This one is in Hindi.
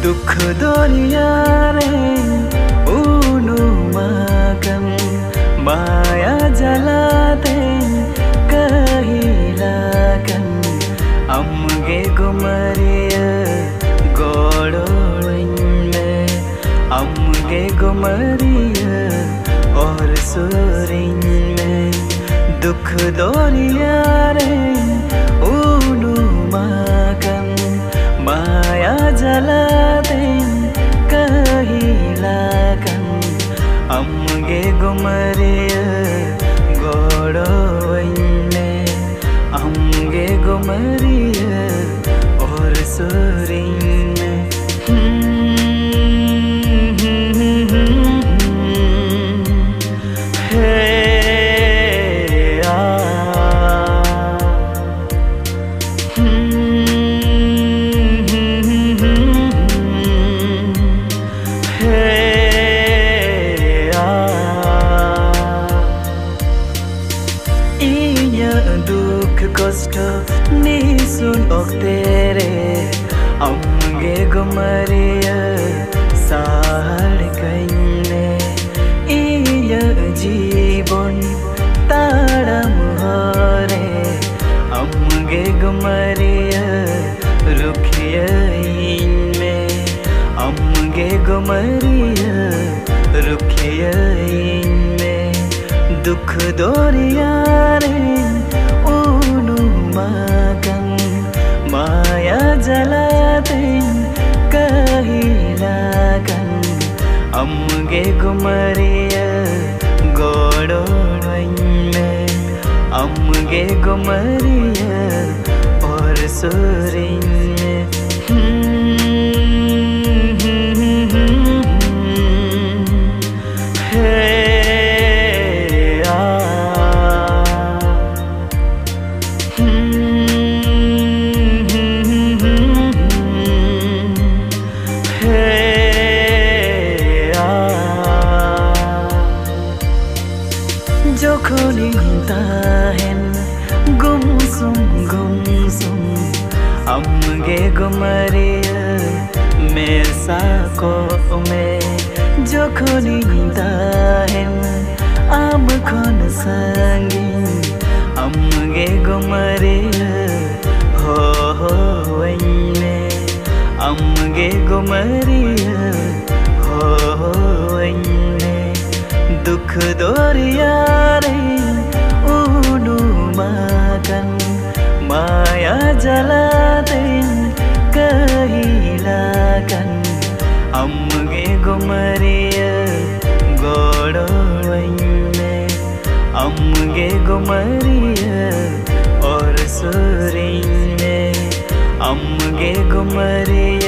दुख दोरियारे unu makan maya jalate kahilakan amge gumariya godoinme amge gumariya और सुरिन में दुख दोरियारे unu makan maya jalate kahilakan amge gumariya godoinme amge gumariya और सुरिन में दुख कष्ट निसुन तेरे amge gumariya sahar kaine iya जीवन ताड़म हरे amge gumariya रुखिया में amge gumariya रुखिया में दुख दोरियारे unu makan maya jalate kahilakan amge gumariya godoinme amge gumariya और सुरिन में जोखोनी ताहेन गुमसुम amge gumariya मेसा को में जोखोनी ताहेन आम खन संगीन amge gumariya हो वैने amge gumariya हो वैने दुख दोरियारे unu makan maya jalate kahilakan amge gumariya godoinme amge gumariya और सुरिन में amge gumariya